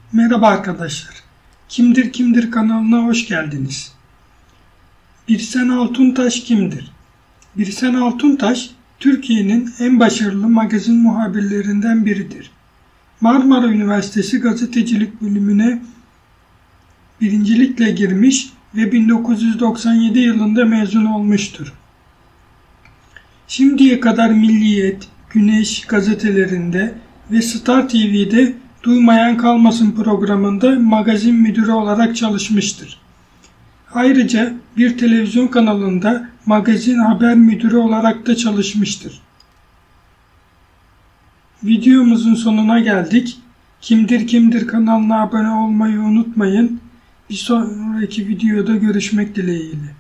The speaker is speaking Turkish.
Merhaba arkadaşlar. Kimdir Kimdir kanalına hoş geldiniz. Birsen Altuntaş kimdir? Birsen Altuntaş, Türkiye'nin en başarılı magazin muhabirlerinden biridir. Marmara Üniversitesi Gazetecilik bölümüne birincilikle girmiş ve 1997 yılında mezun olmuştur. Şimdiye kadar Milliyet, Güneş gazetelerinde ve Star TV'de Duymayan Kalmasın programında magazin müdürü olarak çalışmıştır. Ayrıca bir televizyon kanalında magazin haber müdürü olarak da çalışmıştır. Videomuzun sonuna geldik. Kimdir Kimdir kanalına abone olmayı unutmayın. Bir sonraki videoda görüşmek dileğiyle.